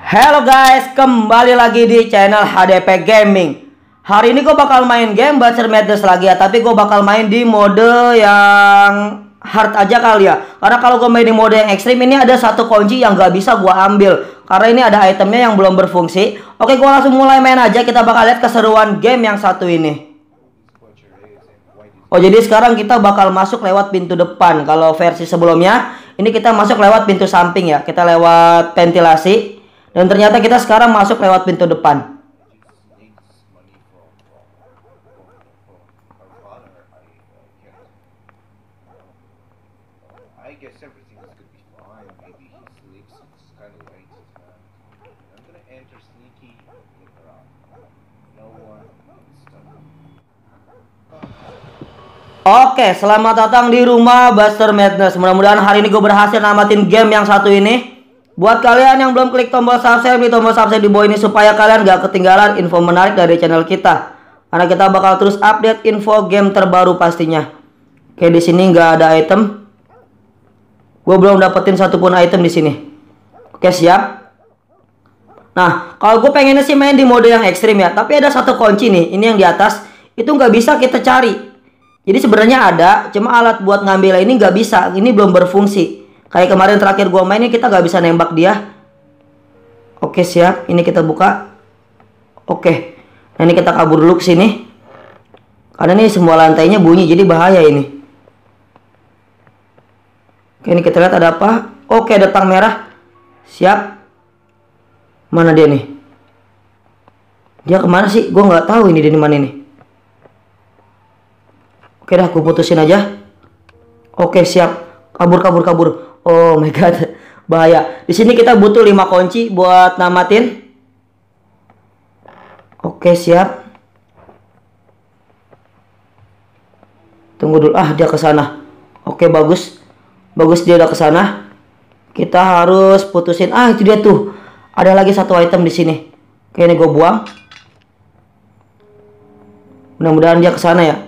Halo guys, kembali lagi di channel HDP Gaming. Hari ini gue bakal main game Buzzer Madness lagi ya, tapi gue bakal main di mode yang hard aja kali ya. Karena kalau gue main di mode yang ekstrim ini ada satu kunci yang gak bisa gue ambil, karena ini ada itemnya yang belum berfungsi. Oke, gue langsung mulai main aja. Kita bakal lihat keseruan game yang satu ini. Oh, jadi sekarang kita bakal masuk lewat pintu depan. Kalau versi sebelumnya ini kita masuk lewat pintu samping ya. Kita lewat ventilasi. Dan ternyata kita sekarang masuk lewat pintu depan. Oke, selamat datang di rumah Buzzer Madness. Mudah-mudahan hari ini gue berhasil namatin game yang satu ini. Buat kalian yang belum klik tombol subscribe, di tombol subscribe di bawah ini supaya kalian gak ketinggalan info menarik dari channel kita. Karena kita bakal terus update info game terbaru pastinya. Oke, di sini nggak ada item. Gue belum dapetin satupun item di sini. Oke, siap. Nah, kalau gue pengennya sih main di mode yang ekstrim ya. Tapi ada satu kunci nih, ini yang di atas. Itu nggak bisa kita cari. Jadi sebenarnya ada, cuma alat buat ngambil ini nggak bisa. Ini belum berfungsi. Kayak kemarin terakhir gua main ini kita nggak bisa nembak dia. Oke, siap. Ini kita buka. Oke. Nah, ini kita kabur dulu ke sini. Karena ini semua lantainya bunyi, jadi bahaya ini. Oke, ini kita lihat ada apa. Oke, ada tang merah. Siap. Mana dia nih? Dia kemana sih? Gua nggak tahu ini dia di mana ini. Oke dah, aku putusin aja. Oke, siap. Kabur. Oh my god, bahaya. Di sini kita butuh 5 kunci buat namatin. Oke, siap. Tunggu dulu. Ah, dia ke sana. Oke, bagus. Bagus, dia udah ke sana. Kita harus putusin. Ah, itu dia tuh. Ada lagi satu item di sini. Oke, ini gue buang. Mudah-mudahan dia ke sana ya.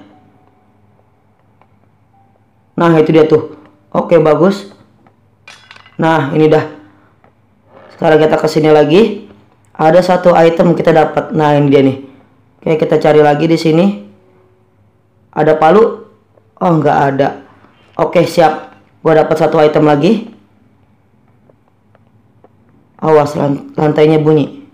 Nah, itu dia tuh. Oke, bagus. Nah, ini dah. Sekarang kita ke sini lagi. Ada satu item kita dapat. Nah, ini dia nih. Oke, kita cari lagi di sini. Ada palu? Oh, nggak ada. Oke, siap. Gua dapat satu item lagi. Awas, lantainya bunyi.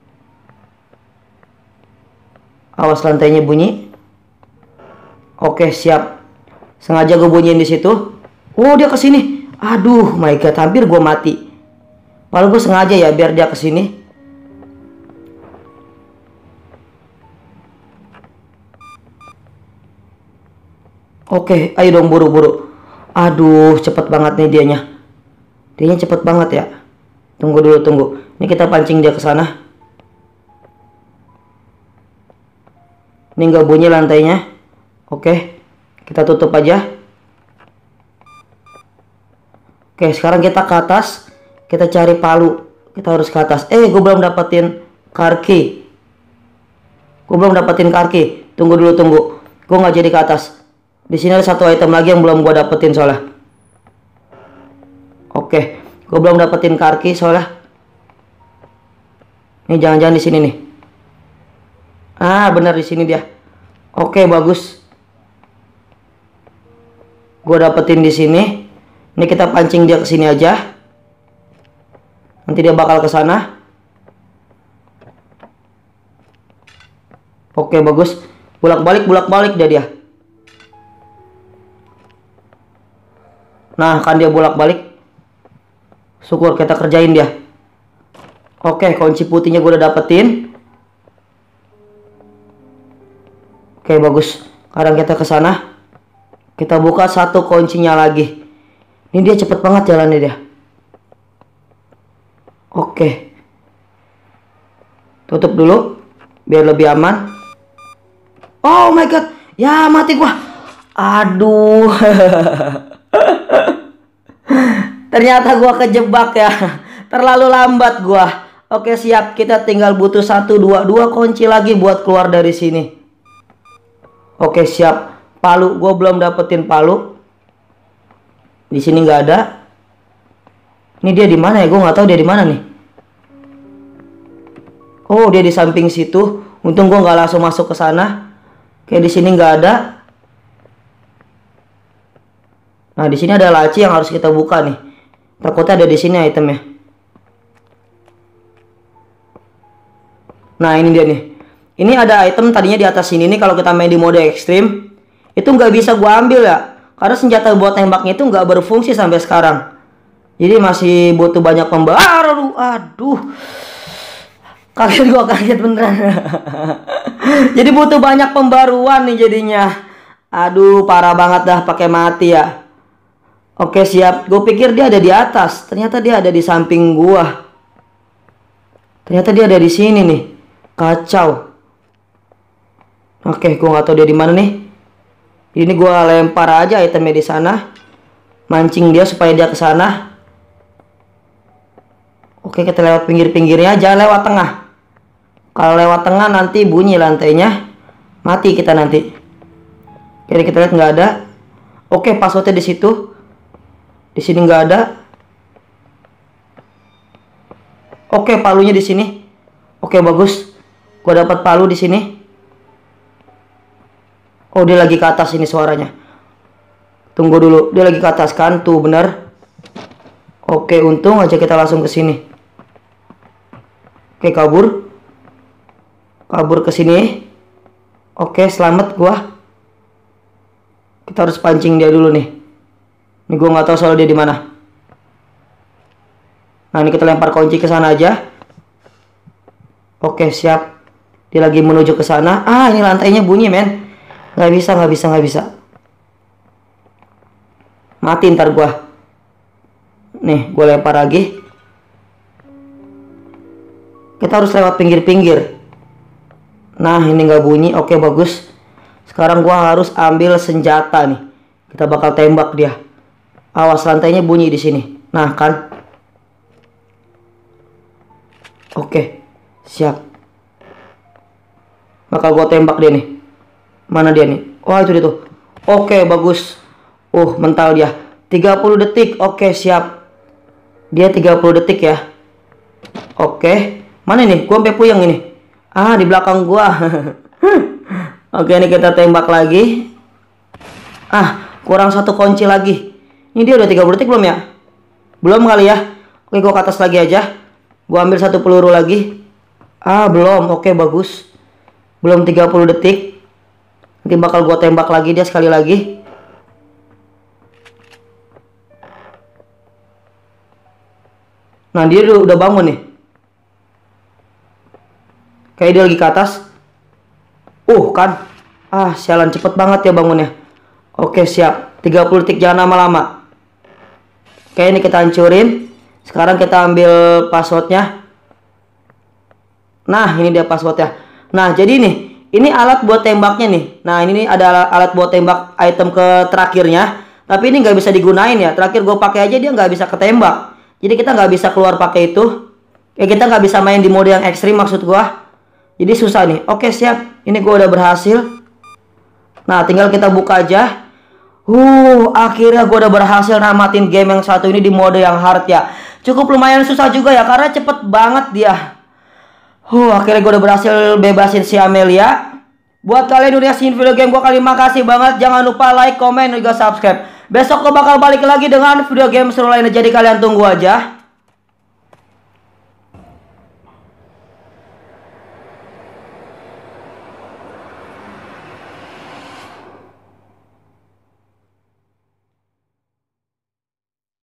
Awas, lantainya bunyi. Oke, siap. Sengaja gue bunyiin di situ. Oh, dia kesini. Aduh, my god, hampir gue mati. Padahal gue sengaja ya biar dia kesini. Oke, ayo dong, buru-buru. Aduh, cepet banget nih dianya. Dianya cepet banget ya. Tunggu dulu, tunggu. Ini kita pancing dia ke sana. Ini nggak bunyi lantainya. Oke, kita tutup aja. Oke, sekarang kita ke atas. Kita cari palu. Kita harus ke atas. Gue belum dapetin car key. Tunggu dulu, tunggu. Gue nggak jadi ke atas. Di sini ada satu item lagi yang belum gue dapetin soalnya. Oke, gue belum dapetin car key soalnya. Ini jangan-jangan di sini nih. Ah, benar di sini dia. Oke, bagus. Gue dapetin di sini. Ini kita pancing dia ke sini aja. Nanti dia bakal ke sana. Oke, bagus. Bolak-balik dia. Nah, kan dia bolak-balik. Syukur kita kerjain dia. Oke, kunci putihnya gue udah dapetin. Oke, bagus. Sekarang kita ke sana. Kita buka satu kuncinya lagi. Ini dia cepet banget jalannya dia. Oke. Tutup dulu biar lebih aman. Oh my god. Ya, mati gua. Aduh. Ternyata gua kejebak ya. Terlalu lambat gua. Oke, siap. Kita tinggal butuh 2 kunci lagi buat keluar dari sini. Oke, siap. Palu, gua belum dapetin palu. Di sini nggak ada. Ini dia di mana ya? Gue nggak tahu dia di mana nih. Oh, dia di samping situ. Untung gua nggak langsung masuk ke sana. Kayak di sini nggak ada. Nah, di sini ada laci yang harus kita buka nih. Takutnya ada di sini itemnya. Nah, ini dia nih. Ini ada item tadinya di atas sini nih. Kalau kita main di mode ekstrim, itu nggak bisa gua ambil ya. Karena senjata buat tembaknya itu nggak berfungsi sampai sekarang. Jadi masih butuh banyak pembaru. Aduh. Gua kaget beneran. Jadi butuh banyak pembaruan nih jadinya. Aduh, parah banget dah pakai mati ya. Oke, siap. Gue pikir dia ada di atas. Ternyata dia ada di samping gua. Ternyata dia ada di sini nih. Kacau. Oke, gua nggak tahu dia di mana nih. Ini gua lempar aja itemnya di sana. Mancing dia supaya dia ke sana. Oke, kita lewat pinggir-pinggirnya, jangan lewat tengah. Kalau lewat tengah nanti bunyi lantainya. Mati kita nanti. Oke, kita lihat nggak ada. Oke, passwordnya di situ. Di sini nggak ada. Oke, palunya di sini. Oke, bagus. Gua dapat palu di sini. Oh, dia lagi ke atas ini suaranya. Tunggu dulu, dia lagi ke atas kan? Tuh, bener. Oke, untung aja kita langsung ke sini. Oke, kabur. Kabur ke sini. Oke, selamat gua. Kita harus pancing dia dulu nih. Ini gua nggak tahu soal dia di mana. Nah, ini kita lempar kunci ke sana aja. Oke, siap. Dia lagi menuju ke sana. Ah, ini lantainya bunyi, men. Nggak bisa. Mati ntar gua. Nih, gua lempar lagi. Kita harus lewat pinggir-pinggir. Nah, ini nggak bunyi. Oke, bagus. Sekarang gua harus ambil senjata nih. Kita bakal tembak dia. Awas, lantainya bunyi di sini. Nah, kan. Oke, siap. Bakal gua tembak dia nih. Mana dia nih? Wah, itu dia tuh. Oke, bagus. Mental dia. 30 detik. Oke, siap. Dia 30 detik ya. Oke. Mana nih? Gua sampai puyeng ini. Ah, di belakang gua. Oke, ini kita tembak lagi. Ah, kurang satu kunci lagi. Ini dia udah 30 detik belum ya? Belum kali ya. Oke, gua ke atas lagi aja. Gua ambil satu peluru lagi. Ah, belum. Oke, bagus. Belum 30 detik. Nanti bakal gua tembak lagi dia sekali lagi. Nah, dia udah bangun nih. Kayak dia lagi ke atas. Kan. Ah, sialan, cepet banget ya bangunnya. Oke, siap. 30 detik, jangan lama-lama. Oke, ini kita hancurin. Sekarang kita ambil passwordnya. Nah, ini dia passwordnya. Nah, jadi nih, ini alat buat tembaknya nih. Nah, ini nih ada alat buat tembak item ke terakhirnya. Tapi ini nggak bisa digunain ya. Terakhir gue pakai aja dia nggak bisa ketembak. Jadi kita nggak bisa keluar pakai itu. Kita nggak bisa main di mode yang ekstrim maksud gue. Jadi susah nih. Oke, siap. Ini gue udah berhasil. Nah, tinggal kita buka aja. Akhirnya gue udah berhasil namatin game yang satu ini di mode yang hard ya. Cukup lumayan susah juga ya, karena cepet banget dia. Akhirnya gue udah berhasil bebasin si Amelia. Buat kalian udah nyaksiin video game gue kali, makasih banget. Jangan lupa like, komen, dan juga subscribe. Besok gue bakal balik lagi dengan video game seru lainnya, jadi kalian tunggu aja.